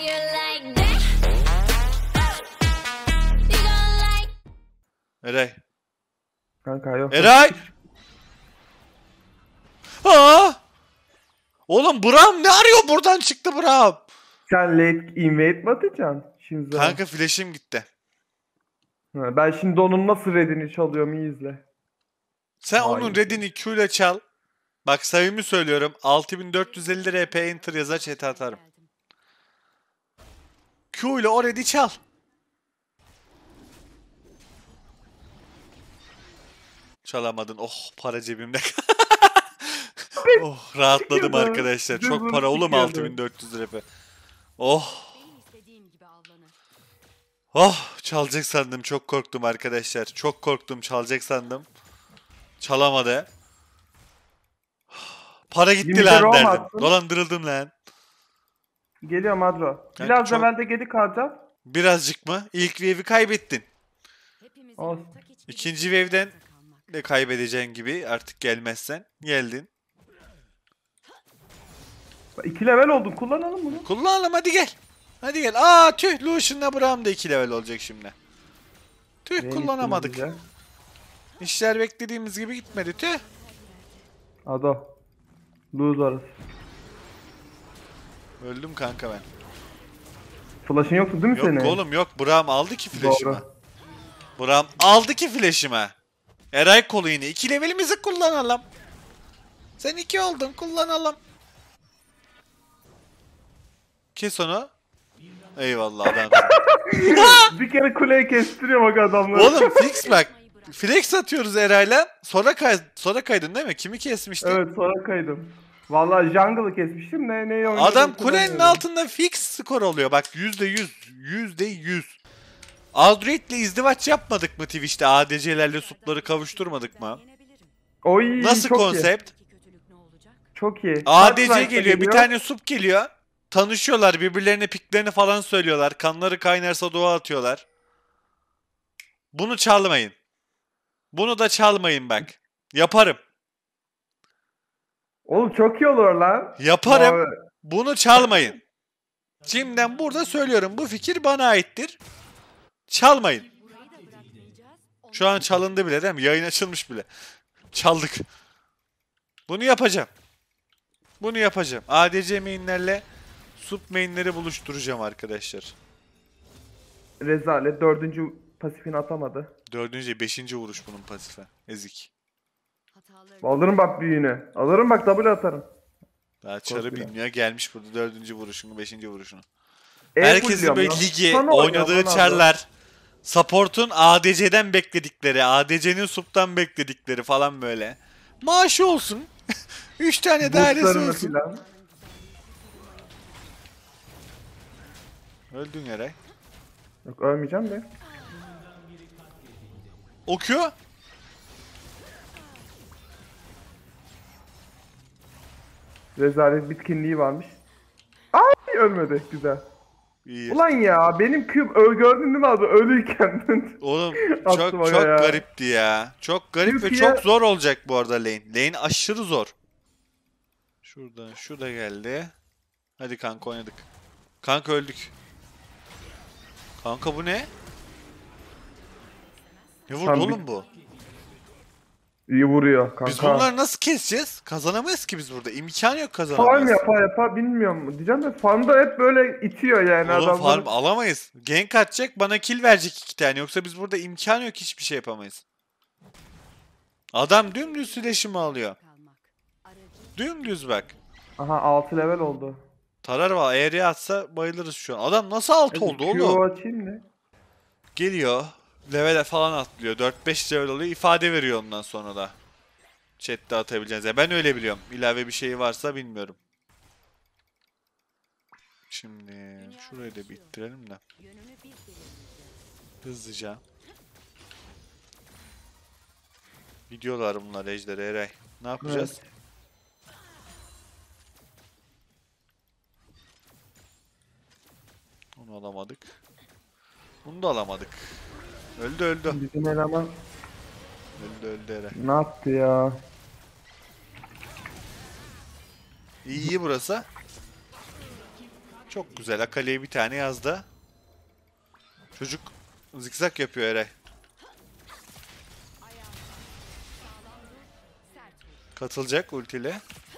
Eray. Kanka yok. Eray! Aa! Oğlum Braum ne arıyor? Buradan çıktı Braum. Sen late invade mi atacaksın? Şimdi Kanka flash'im gitti. ben şimdi onun nasıl redini çalıyorum, iyi izle. Sen Vay. onun redini Q ile çal. Bak samimi söylüyorum. 6450 RP enter yazar chat'e atarım. Q ile o redi çal. Çalamadın. Oh, para cebimde. Oh, rahatladım arkadaşlar. Çok para oğlum 6400 RP. Oh. Oh, çalacak sandım. Çok korktum arkadaşlar. Çok korktum, çalacak sandım. Çalamadı. Para gitti 20 lan Roma derdim. attın. Dolandırıldım lan. Geliyor Madro. Kanka Biraz çok- da ben de geri kalacağım. Birazcık mı? İlk wave'i kaybettin. Olsun. İkinci wave'den de kaybedeceğin gibi artık gelmezsen. Geldin. 2 level oldun, kullanalım bunu. Kullanalım, hadi gel. Hadi gel. Aa tüh, Lucian'la Braum da 2 level olacak şimdi. Tüh, Neye kullanamadık. gittiniz İşler beklediğimiz gibi gitmedi, tüh. Ado. Lose orası. Öldüm kanka ben. Flash'ın yoktu değil mi Yok senin? oğlum yok, Braum aldı ki flash'ımı. Doğru. Braum aldı ki flash'ımı. Eray kolu yine. 2 levelimizi kullanalım. Sen 2 oldun, kullanalım. Kes onu. Eyvallah adam. Bir kere kuleyi kestiriyor bak adamlar. Oğlum fix bak. Flex atıyoruz Eray'la. Sonra kaydın değil mi? Kimi kesmiştin? Evet, sonra kaydım. Vallahi jungle'ı kesmiştim, ne oynadım. Adam kulenin altında fix skor oluyor. Bak %100. %100. Aldroid'le izdivaç yapmadık mı Twitch'te? ADC'lerle supları kavuşturmadık mı? Oy, Nasıl çok konsept? iyi. Çok iyi. ADC Dark geliyor, bir geliyor. tane sup geliyor. Tanışıyorlar, birbirlerine piklerini falan söylüyorlar. Kanları kaynarsa dua atıyorlar. Bunu çalmayın. Bunu da çalmayın bak. Yaparım. Oğlum çok iyi olur lan. Yaparım. Abi, Bunu çalmayın. Şimdiden burada söylüyorum. Bu fikir bana aittir. Çalmayın. Şu an çalındı bile değil mi? Yayın açılmış bile. Çaldık. Bunu yapacağım. Bunu yapacağım. ADC mainlerle sup mainleri buluşturacağım arkadaşlar. rezalet. 4. pasifini atamadı. 4. 5. vuruş bunun pasife. Ezik. Alırım bak büyüğünü. Alırım bak, double atarım. Daha çarı Korkuyor. bilmiyor. Gelmiş burada 4. vuruşunu, 5. vuruşunu. El Herkesin fulluyorum böyle lan. ligi Sana oynadığı oynuyorum lan çarlar. Support'un ADC'den bekledikleri, ADC'nin sup'tan bekledikleri falan böyle. Maaşı olsun. 3 tane abi. dairesi Boostlarını olsun. filan. Öldün Eray. Yok, ölmeyeceğim de. Okuyor. Rezalet bitkinliği varmış. Ay, ölmedi. Güzel. İyi. Ulan ya, benim küp gördün değil mi abi, ölüyken. Oğlum Attım çok aga ya. garipti ya. Çok garip ve Yuki'ye- çok zor olacak bu arada lane. Lane aşırı zor. Şuradan şu da geldi. Hadi kanka oynadık. Kanka öldük. Kanka bu ne? Ne vurdu Tam oğlum bu? İyi vuruyor kanka. Biz bunları nasıl keseceğiz? Kazanamayız ki biz burada. İmkanı yok Farm kazanamayız. yapa bilmiyorum. Diyeceğim de farmda hep böyle itiyor yani Oğlum adamlar. farm alamayız. Gank atacak, bana kill verecek 2 tane. Yoksa biz burada imkanı yok, hiçbir şey yapamayız. Adam dümdüz süleşimi alıyor. Dümdüz bak. Aha, 6 level oldu. Tarar var. Eğer atsa bayılırız şu an. Adam nasıl alt oldu Q oğlum? açayım ne? Geliyor. Level falan atlıyor. 4-5 level oluyor. İfade veriyor ondan sonra da. Chat'te atabileceğiniz. Ya ben öyle biliyorum. İlave bir şey varsa bilmiyorum. Şimdi şurayı da bitirelim de. Hızlıca. Gidiyorlar bunlar ejderi Eray. Ne yapacağız? Evet. Onu alamadık. Bunu da alamadık. Öldü öldü. Bizim eleman Öldü Eray. ne yaptı ya? İyi burası. Çok güzel. Akali'ye bir tane yazdı. Çocuk zikzak yapıyor Eray. Katılacak ultiyle.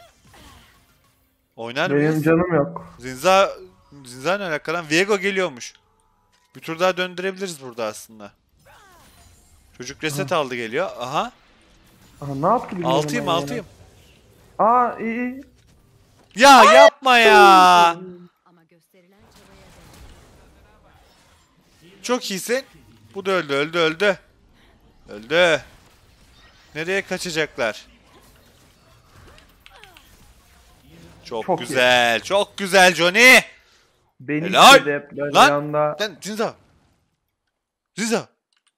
Oynar Benim mıyız? canım yok. Zinza ne alakalı? Viego geliyormuş. Bir tur daha döndürebiliriz burada aslında. Çocuk reset aldı geliyor. Aha. Aha, ne yaptı bilmiyorum Altıyım ben ya. altıyım. Aa iyi. Ya yapma ya. Ama gösterilen çabaya Çok iyisin. Bu da öldü. Öldü. Nereye kaçacaklar? Çok Çok güzel. Çok güzel Johnny. Beni Helal. istedi hep böyle Lan. yanda. Lan Zinza. Zinza.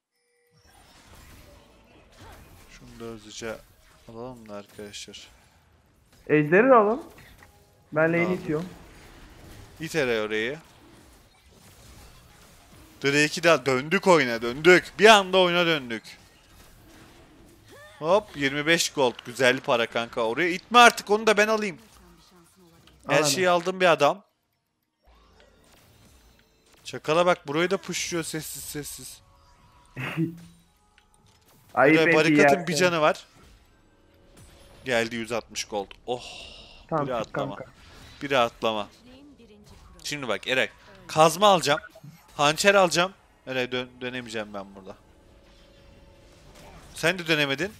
Şunu da hızlıca alalım da arkadaşlar. Ejderi de alın. Ben lane'i Aldım. itiyorum. İt Eray orayı. Drake'i daha döndük oyuna döndük. Bir anda oyuna döndük. Hop 25 gold. Güzel para kanka. Oraya itme artık onu da ben alayım. Her Aynen. şeyi aldım bir adam. Çakala bak burayı da pushluyor sessiz sessiz. Ayıp Burada etti barikatın ya. bir canı var. Geldi 160 gold. Oh. Tamam Biri çık atlama. kanka. Biri atlama. birinci kuralı. Şimdi bak Eray. Kazma alacağım. Hançer alacağım. Eray dönemeyeceğim ben burada. Sen de dönemedin.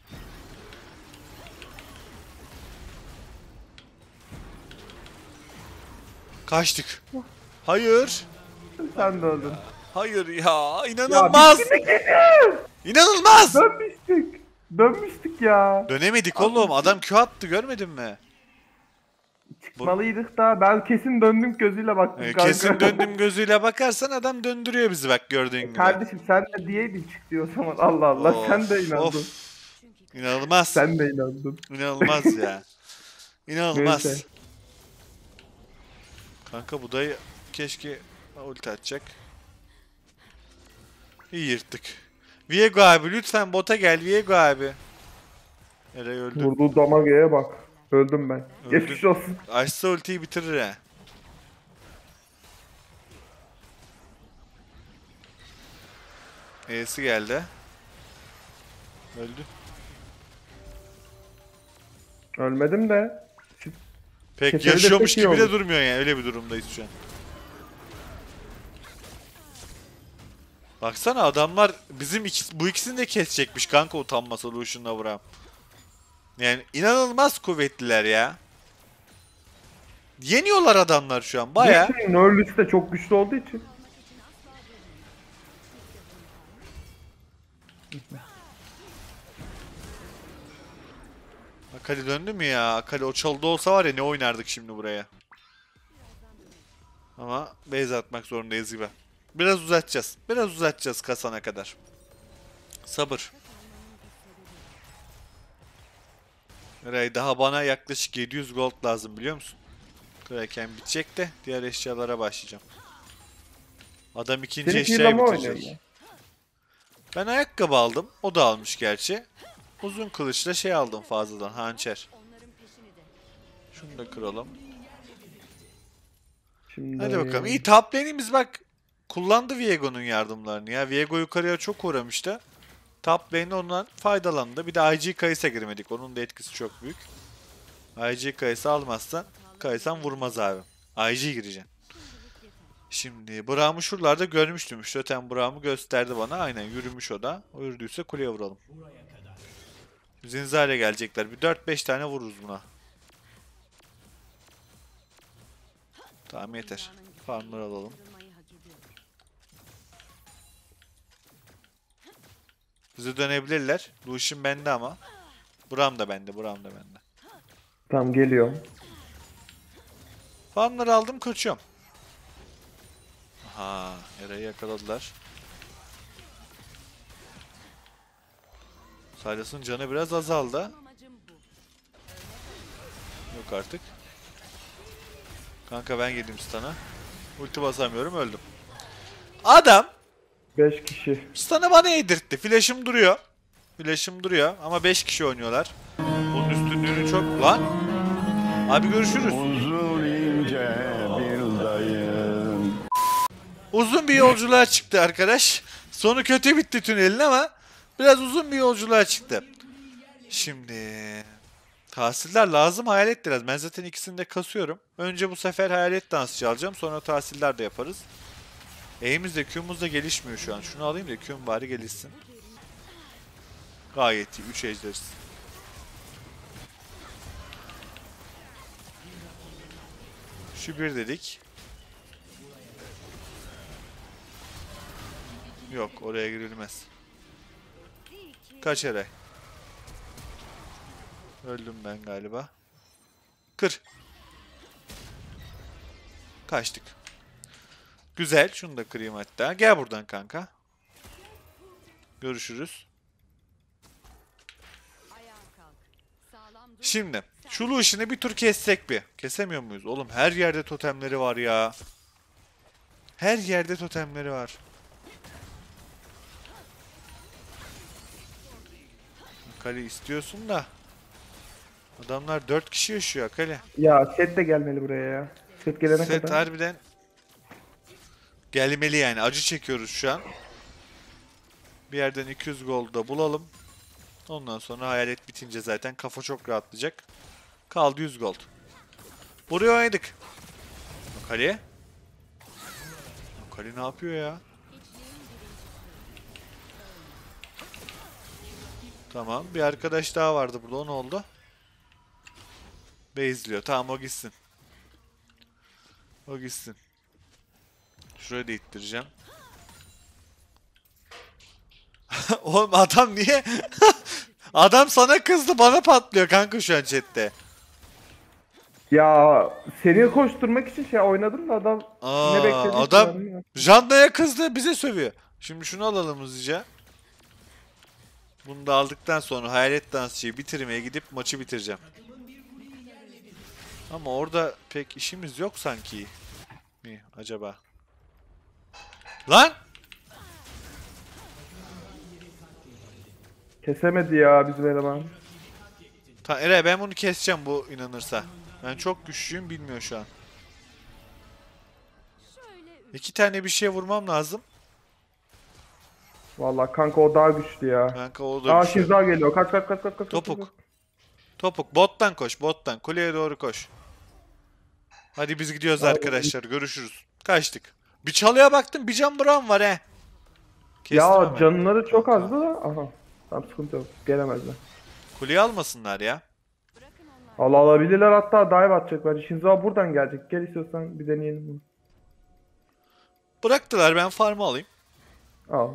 Kaçtık. Hayır. Sen de öldün. Hayır ya. Ya İnanılmaz. biz gittik. İnanılmaz. Dönmüştük. Dönmüştük ya. Dönemedik oğlum. Adam Q attı görmedin mi? Çıkmalıydık da ben kesin döndüm gözüyle baktım kanka. Kesin döndüm gözüyle bakarsan adam döndürüyor bizi bak gördüğün gibi. Kardeşim sen de diyeydin çık diyor o zaman. Allah Allah sen de inandın. Of. İnanılmaz. Sen de inandın. İnanılmaz ya. İnanılmaz. Neyse. Kanka bu dayı keşke ulti atacak. İyi yırttık. Viego abi lütfen bota gel Viego abi. Eray öldü. Vurduğu damageye bak. Öldüm ben. Öldün. Geçmiş olsun. Açsa ultiyi bitirir ha. E'si geldi. Öldü. Ölmedim de. Pek Keseri de yaşıyormuş pek iyi gibi de oldu. durmuyor yani. Öyle bir durumdayız şu an. Baksana adamlar bu ikisini de kesecekmiş kanka utanmasa Lucian'la vuram. Yani inanılmaz kuvvetliler ya. Yeniyorlar adamlar şu an baya. Nörlüs de çok güçlü olduğu için. Akali döndü mü ya? Akali o çalıda olsa var ya ne oynardık şimdi buraya. Ama base atmak zorundayız gibi. Biraz uzatacağız. Biraz uzatacağız kasana kadar. Sabır. Eray daha bana yaklaşık 700 gold lazım biliyor musun? Kraken bitecek de diğer eşyalara başlayacağım. Adam ikinci Seni eşyayı kirlama bitirecek. oynuyor ya. Ben ayakkabı aldım. O da almış gerçi. Uzun kılıçla şey aldım fazladan. Hançer. Onların peşini de. Şunu da kıralım. Şimdi Hadi bakalım. İyi top lane'imiz bak. Kullandı Viego'nun yardımlarını ya. Viego yukarıya çok uğramıştı. Top lane ondan faydalandı. Bir de IG Kayıs'a girmedik. Onun da etkisi çok büyük. IG Kayıs'ı almazsan Kaysan vurmaz abi. IG gireceksin. Şimdi Braum'u şuralarda görmüştüm. Zaten Braum'u gösterdi bana. Aynen yürümüş o da. O yürüdüyse kuleye vuralım. Zinza'yla gelecekler. Bir 4-5 tane vururuz buna. Tamam yeter. Farmları alalım. Kırılmayı hak ediyor. Bize dönebilirler. Lucian bende ama. Braum da bende. Braum da bende. Tamam geliyorum. Farmları aldım kaçıyorum. Aha. Eray'ı yakaladılar. Silas'ın canı biraz azaldı. Amacım bu. Yok artık. Kanka ben geldim stun'a. Ulti basamıyorum öldüm. Adam 5 kişi. stun'ı bana yedirtti. Flash'ım duruyor. Flash'ım duruyor ama 5 kişi oynuyorlar. Bunun üstünlüğünü çok... Lan! Abi görüşürüz. Uzun ince bir Uzun bir yolculuğa çıktı arkadaş. Sonu kötü bitti tünelin ama biraz uzun bir yolculuğa çıktı. Şimdi tahsiller lazım, hayalet biraz. Ben zaten ikisini de kasıyorum. Önce bu sefer hayalet dansçı alacağım. Sonra tahsiller de yaparız. E'miz de Q'muz da gelişmiyor şu an. Şunu alayım da Q'm bari gelişsin. Gayet iyi. 3 ejderiz. Şu bir dedik. Yok, oraya girilmez. Kaç Eray? Öldüm ben galiba. Kır. Kaçtık. Güzel. Şunu da kırayım hatta. Gel buradan kanka. Görüşürüz. Ayağa kalk. Sağlam dur. Şimdi şu Lucian'ı bir tur kessek bir. Kesemiyor muyuz? Oğlum her yerde totemleri var ya. Her yerde totemleri var. Kale istiyorsun da. Adamlar 4 kişi yaşıyor Akali. Ya set de gelmeli buraya ya. Set gelene Set kadar. harbiden gelmeli yani. Acı çekiyoruz şu an. Bir yerden 200 gold da bulalım. Ondan sonra hayalet bitince zaten kafa çok rahatlayacak. Kaldı 100 gold. Buraya oynadık. Akali. Akali ne yapıyor ya? Tamam. Bir arkadaş daha vardı burada. O ne oldu? Bezliyor. Tamam o gitsin. O gitsin. Şuraya da ittireceğim. Oğlum adam niye? Adam sana kızdı, bana patlıyor kanka şu an chatte. Ya seni koşturmak için şey oynadım da adam ne bekledi? Adam Janda'ya kızdı, bize sövüyor. Şimdi şunu alalım hızlıca. Bunu da aldıktan sonra hayalet dansçıyı bitirmeye gidip maçı bitireceğim. Ama orada pek işimiz yok sanki. Mi acaba? Lan! Kesemedi ya bizim eleman. Eray ben bunu keseceğim bu inanırsa. Ben çok güçlüyüm, bilmiyor şu an. Şöyle 2 tane bir şey vurmam lazım. Vallahi kanka o daha güçlü ya. Kanka o da güçlü. Şiza geliyor. Kaç kaç kaç kaç kaç. Topuk. Topuk bottan koş, bottan. Kuleye doğru koş. Hadi biz gidiyoruz Abi, arkadaşlar. Görüşürüz. Kaçtık. Bir çalıya baktım, bir can buram var he. Kestim Ya hemen. canları çok azdı da. Aha. Tamam sıkıntı yok. Gelemezler. Kuleyi almasınlar ya. bırakın onlar. Allah alabilirler, hatta dive atacaklar. Shinzo buradan gelecek. Gel istiyorsan bir deneyelim bunu. Bıraktılar, ben farmı alayım. Al.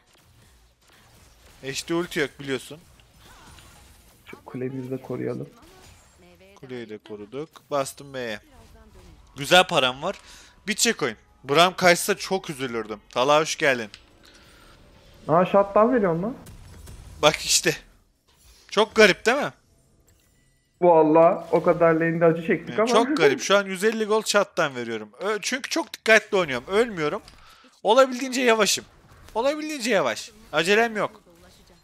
HD ulti yok biliyorsun. Şu kulemizi de koruyalım. Meyveye Kuleyi de dair koruduk. Bastım B'ye. birazdan döneyim. Güzel param var. Bitecek oyun. Bram kaçsa çok üzülürdüm. Talha hoş geldin. Aha shutdown veriyorsun lan. Bak işte. Çok garip değil mi? Vallahi o kadar lane'de acı çektik Yani ama. çok garip. Şu an 150 gol chat'tan veriyorum. Çünkü çok dikkatli oynuyorum. Ölmüyorum. Olabildiğince yavaşım. Olabildiğince yavaş. Acelem yok. Da ulaşacak.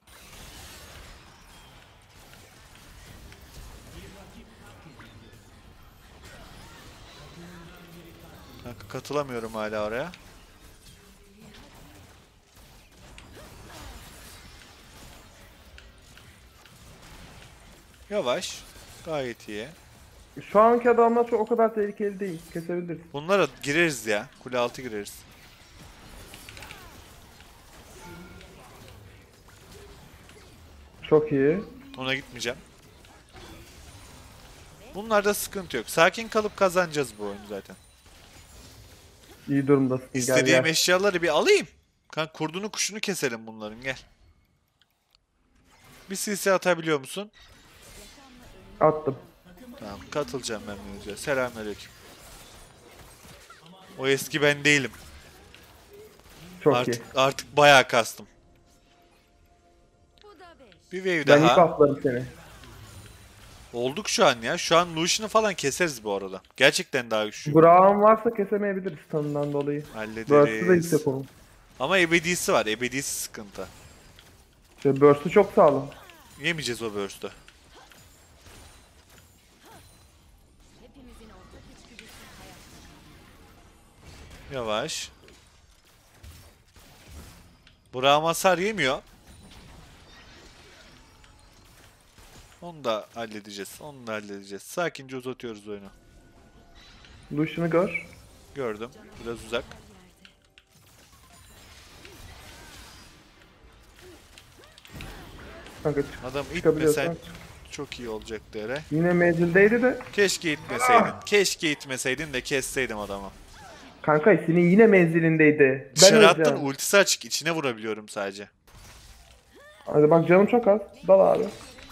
Kanka katılamıyorum hala oraya. Yavaş. Gayet iyi. Şu anki adamlar çok o kadar tehlikeli değil. Kesebiliriz. Bunlara gireriz ya. Kule altı gireriz. Çok iyi. Ona gitmeyeceğim. Bunlarda sıkıntı yok. Sakin kalıp kazanacağız bu oyunu zaten. İyi durumdasın. Gel İstediğim gel. eşyaları bir alayım. Kanka kurdunu kuşunu keselim bunların, gel. Bir CC atabiliyor musun? Attım. Tamam, katılacağım ben mevzuya. Selamünaleyküm. O eski ben değilim. Çok iyi. Artık bayağı kastım. Bu da 5. Bir wave Ben ilk daha. atlarım seni. Olduk şu an ya. Şu an Lucian'ı falan keseriz bu arada. Gerçekten daha güçlü. Graham varsa kesemeyebiliriz tanından dolayı. Burst'ı da Hallederiz. yüksek onun. Ama ebedisi var. Ebedisi sıkıntı. İşte burst'ı çok sağlam. Yemeyeceğiz o burst'ü. Hepimizin ortak içgüdüsü hayat. Yavaş. Burak'ım hasar yemiyor. Onu da halledeceğiz. Onu da halledeceğiz. Sakince uzatıyoruz oyunu. Lucian'ı gör. Gördüm. Biraz uzak. Kanka Adam çıkabiliyorsan itmesen çok iyi olacaktı Ere. Yine menzildeydi de. Keşke itmeseydin. Keşke itmeseydin de kesseydim adamı. Kanka senin yine menzilindeydi. Ben Dışarı attın, öleceğim. ultisi açık. İçine vurabiliyorum sadece. Hadi bak canım çok az. Dal abi.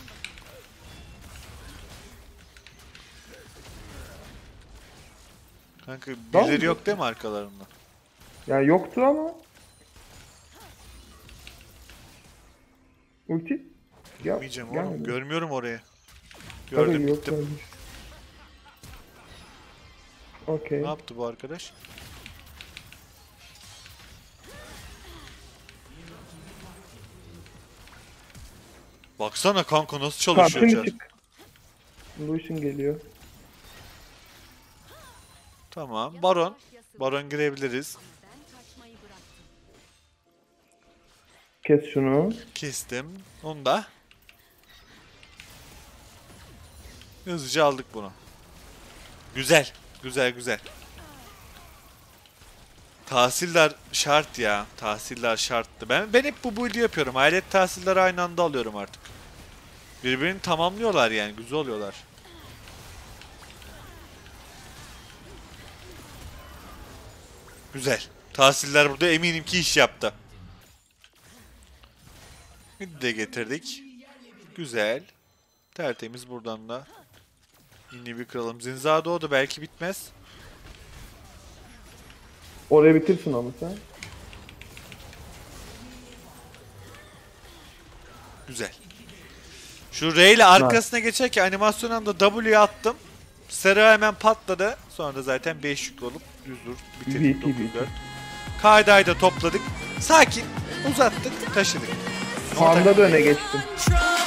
Kanka Tamam birileri mı? yok değil mi arkalarında? Yani yoktu ama. Ulti. Ya, Gitmeyeceğim oğlum. gelmedi. Görmüyorum orayı. Tabii Gördüm yok gittim. gelmiş. Okey. Ne yaptı bu arkadaş? Baksana kanka nasıl Tamam çalışıyor şimdi Çar. çık. Lucian geliyor. Tamam. Baron. Baron girebiliriz. Ben kaçmayı bıraktım. Kes şunu. Kestim. Onu da. Hızlıca aldık bunu. Güzel. Güzel güzel. Tahsiller şart ya. Tahsiller şarttı. Ben hep bu build'i yapıyorum. Alet tahsilleri aynı anda alıyorum artık. Birbirini tamamlıyorlar yani. Güzel oluyorlar. Güzel. Tahsiller burada eminim ki iş yaptı. Bir de getirdik. Güzel. Tertemiz buradan da. Yine bir kıralım. Zinza doğdu. Belki bitmez. Oraya bitirsin onu sen. Güzel. Şu R ile arkasına geçerken animasyon anda W'ye attım. Sera hemen patladı. Sonra da zaten 5 yük olup düz dur bitirdik VP. 9-4. Kaydayı da topladık. Sakin uzattık taşıdık. Panda da öne geçtim. Try